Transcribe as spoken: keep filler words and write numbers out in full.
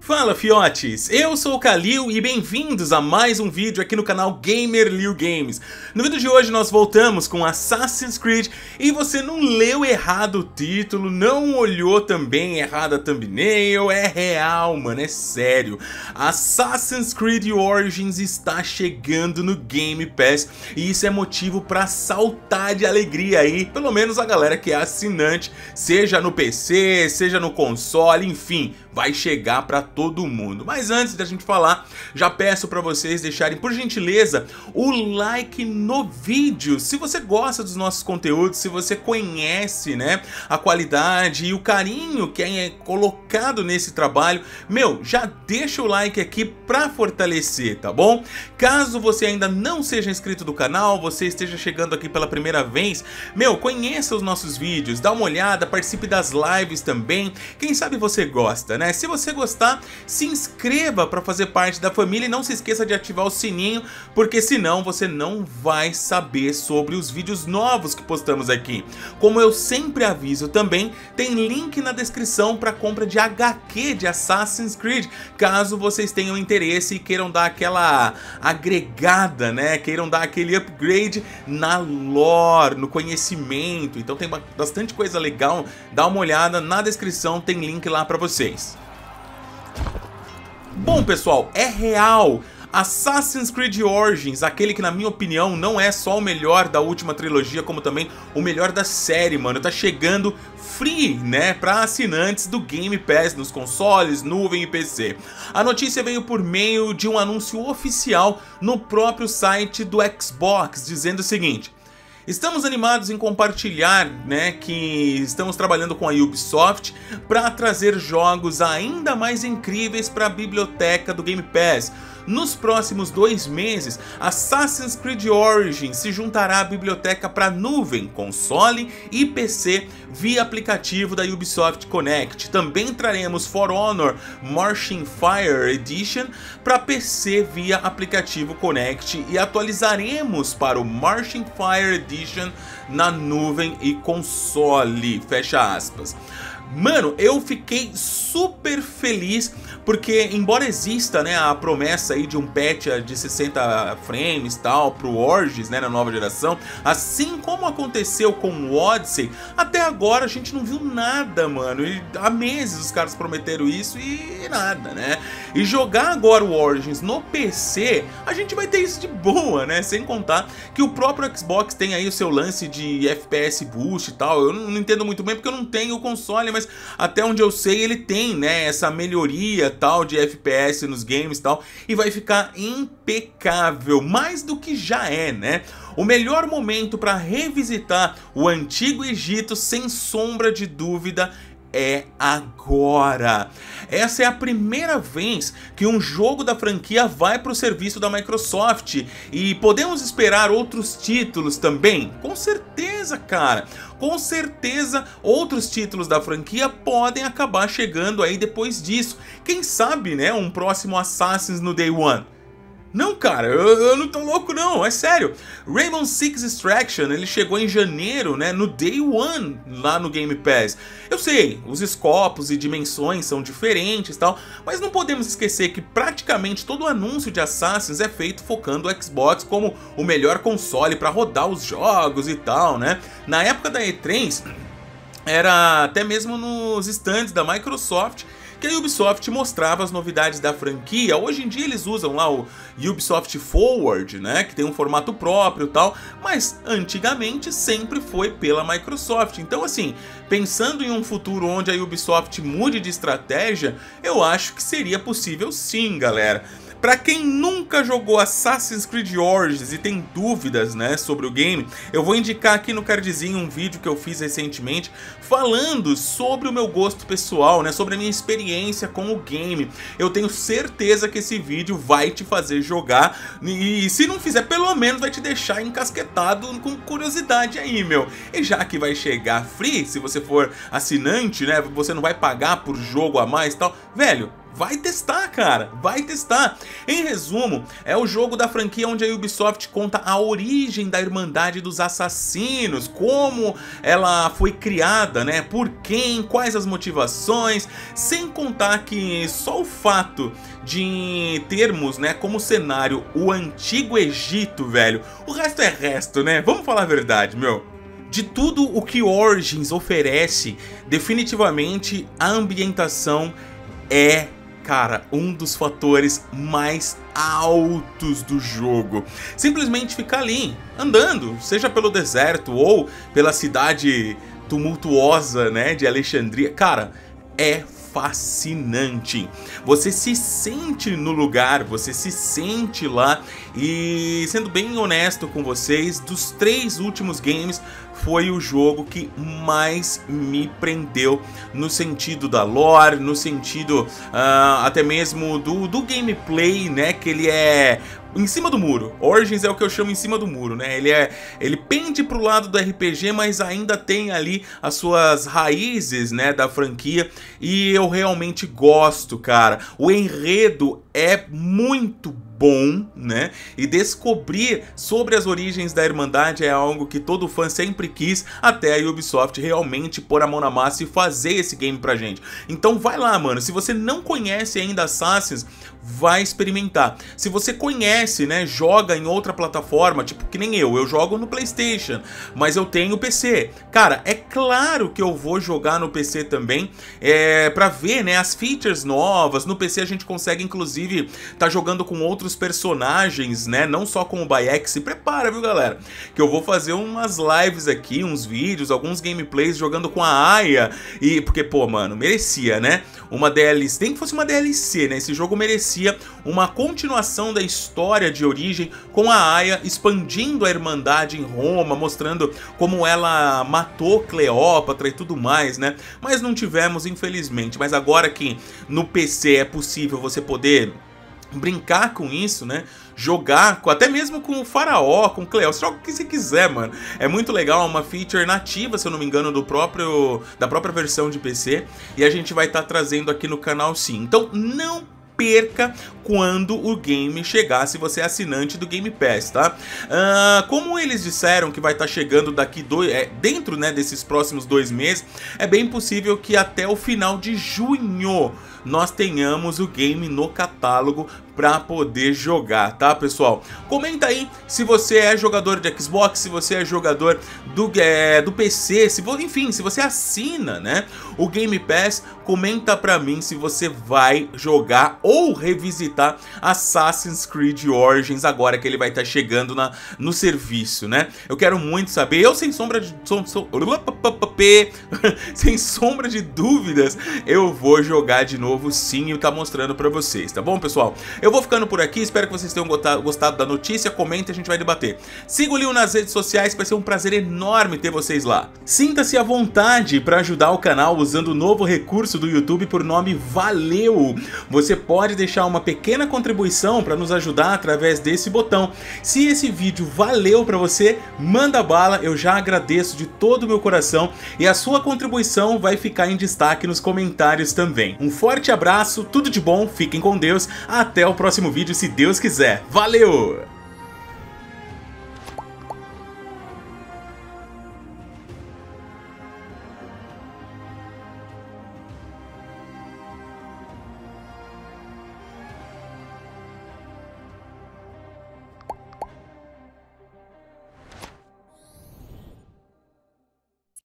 Fala fiotes, eu sou o Kalil e bem-vindos a mais um vídeo aqui no canal GamerLil Games. No vídeo de hoje nós voltamos com Assassin's Creed e você não leu errado o título, não olhou também errado a thumbnail, é real mano, é sério. Assassin's Creed Origins está chegando no Game Pass e isso é motivo para saltar de alegria aí, pelo menos a galera que é assinante, seja no P C, seja no console, enfim, vai chegar para todo mundo. Mas antes da gente falar, já peço para vocês deixarem, por gentileza, o like no vídeo. Se você gosta dos nossos conteúdos, se você conhece, né, a qualidade e o carinho que é colocado nesse trabalho, meu, já deixa o like aqui para fortalecer, tá bom? Caso você ainda não seja inscrito do canal, você esteja chegando aqui pela primeira vez, meu, conheça os nossos vídeos, dá uma olhada, participe das lives também. Quem sabe você gosta, né? Se você gostar, se inscreva para fazer parte da família e não se esqueça de ativar o sininho, porque senão você não vai saber sobre os vídeos novos que postamos aqui. Como eu sempre aviso também, tem link na descrição para compra de H Q de Assassin's Creed, caso vocês tenham interesse e queiram dar aquela agregada, né? Queiram dar aquele upgrade na lore, no conhecimento. Então tem bastante coisa legal, dá uma olhada na descrição, tem link lá para vocês. Bom pessoal, é real, Assassin's Creed Origins, aquele que na minha opinião não é só o melhor da última trilogia, como também o melhor da série, mano, tá chegando free, né, para assinantes do Game Pass nos consoles, nuvem e P C. A notícia veio por meio de um anúncio oficial no próprio site do Xbox, dizendo o seguinte: estamos animados em compartilhar, né, que estamos trabalhando com a Ubisoft para trazer jogos ainda mais incríveis para a biblioteca do Game Pass. Nos próximos dois meses, Assassin's Creed Origins se juntará à biblioteca para nuvem, console e P C via aplicativo da Ubisoft Connect. Também traremos For Honor Marching Fire Edition para P C via aplicativo Connect e atualizaremos para o Marching Fire Edition na nuvem e console. Fecha aspas. Mano, eu fiquei super feliz porque, embora exista, né, a promessa aí de um patch de sessenta frames tal pro Origins, né, na nova geração, assim como aconteceu com o Odyssey, até agora a gente não viu nada, mano. E há meses os caras prometeram isso e nada, né? E jogar agora o Origins no P C, a gente vai ter isso de boa, né? Sem contar que o próprio Xbox tem aí o seu lance de F P S boost e tal. Eu não entendo muito bem porque eu não tenho o console, mas até onde eu sei ele tem, né, essa melhoria tal de F P S nos games e tal, e vai ficar impecável, mais do que já é, né? O melhor momento para revisitar o Antigo Egito, sem sombra de dúvida, é agora. Essa é a primeira vez que um jogo da franquia vai para o serviço da Microsoft e podemos esperar outros títulos também? Com certeza, cara. Com certeza outros títulos da franquia podem acabar chegando aí depois disso. Quem sabe, né, um próximo Assassin's no Day One. Não, cara, eu, eu não tô louco não, é sério. Rainbow Six Extraction, ele chegou em janeiro, né, no Day One, lá no Game Pass. Eu sei, os escopos e dimensões são diferentes e tal, mas não podemos esquecer que praticamente todo o anúncio de Assassin's é feito focando o Xbox como o melhor console para rodar os jogos e tal, né. Na época da E três, era até mesmo nos stands da Microsoft que a Ubisoft mostrava as novidades da franquia. Hoje em dia eles usam lá o Ubisoft Forward, né, que tem um formato próprio e tal, mas antigamente sempre foi pela Microsoft. Então assim, pensando em um futuro onde a Ubisoft mude de estratégia, eu acho que seria possível sim, galera. Pra quem nunca jogou Assassin's Creed Origins e tem dúvidas, né, sobre o game, eu vou indicar aqui no cardzinho um vídeo que eu fiz recentemente falando sobre o meu gosto pessoal, né, sobre a minha experiência com o game. Eu tenho certeza que esse vídeo vai te fazer jogar e, se não fizer, pelo menos vai te deixar encasquetado com curiosidade aí, meu. E já que vai chegar free, se você for assinante, né, você não vai pagar por jogo a mais e tal, velho, vai testar, cara, vai testar. Em resumo, é o jogo da franquia onde a Ubisoft conta a origem da Irmandade dos Assassinos, como ela foi criada, né, por quem, quais as motivações, sem contar que só o fato de termos, né, como cenário o Antigo Egito, velho, o resto é resto, né, vamos falar a verdade, meu. De tudo o que Origins oferece, definitivamente a ambientação é, cara, um dos fatores mais altos do jogo. Simplesmente ficar ali, andando, seja pelo deserto ou pela cidade tumultuosa, né, de Alexandria, cara, é fascinante. Você se sente no lugar, você se sente lá e, sendo bem honesto com vocês, dos três últimos games foi o jogo que mais me prendeu no sentido da lore, no sentido uh, até mesmo do, do gameplay, né, que ele é em cima do muro. Origins é o que eu chamo em cima do muro, né? Ele é, ele pende pro lado do R P G, mas ainda tem ali as suas raízes, né, da franquia, e eu realmente gosto, cara. O enredo é muito bom, né? E descobrir sobre as origens da Irmandade é algo que todo fã sempre quis, até a Ubisoft realmente pôr a mão na massa e fazer esse game pra gente. Então vai lá, mano. Se você não conhece ainda Assassins, vai experimentar. Se você conhece, né, joga em outra plataforma, tipo que nem eu, eu jogo no PlayStation, mas eu tenho P C. Cara, é claro que eu vou jogar no P C também, é, pra ver, né, as features novas. No P C a gente consegue, inclusive, tá jogando com outros personagens, né, não só com o Bayek. Se prepara, viu, galera, que eu vou fazer umas lives aqui, uns vídeos, alguns gameplays jogando com a Aya, e porque, pô, mano, merecia, né, uma D L C, nem que fosse uma D L C, né, esse jogo merecia uma continuação da história de origem, com a Aya expandindo a Irmandade em Roma, mostrando como ela matou Cleópatra e tudo mais, né? Mas não tivemos, infelizmente. Mas agora que no P C é possível você poder brincar com isso, né? Jogar com, até mesmo com o Faraó, com o Cleópatra, joga o que você quiser, mano. É muito legal, uma feature nativa, se eu não me engano, do próprio, da própria versão de P C, e a gente vai estar tá trazendo aqui no canal, sim. Então não perca quando o game chegar, se você é assinante do Game Pass, tá? Uh, como eles disseram que vai estar tá chegando daqui dois, é, dentro, né, desses próximos dois meses, é bem possível que até o final de junho nós tenhamos o game no catálogo para poder jogar, tá, pessoal? Comenta aí se você é jogador de Xbox, se você é jogador do, é, do P C, se, enfim, se você assina, né, o Game Pass. Comenta pra mim se você vai jogar ou revisitar Assassin's Creed Origins agora que ele vai estar tá chegando na, no serviço, né? Eu quero muito saber. Eu, sem sombra de som, som, sem sombra de dúvidas, eu vou jogar de novo, sim, e tá mostrando pra vocês, tá bom, pessoal? Eu vou ficando por aqui, espero que vocês tenham gostado da notícia. Comenta e a gente vai debater. Siga o Leon nas redes sociais, vai ser um prazer enorme ter vocês lá. Sinta-se à vontade para ajudar o canal usando o novo recurso do YouTube por nome Valeu. Você pode deixar uma pequena contribuição para nos ajudar através desse botão. Se esse vídeo valeu para você, manda bala, eu já agradeço de todo o meu coração, e a sua contribuição vai ficar em destaque nos comentários também. Um forte abraço, tudo de bom, fiquem com Deus, até o próximo vídeo se Deus quiser. Valeu!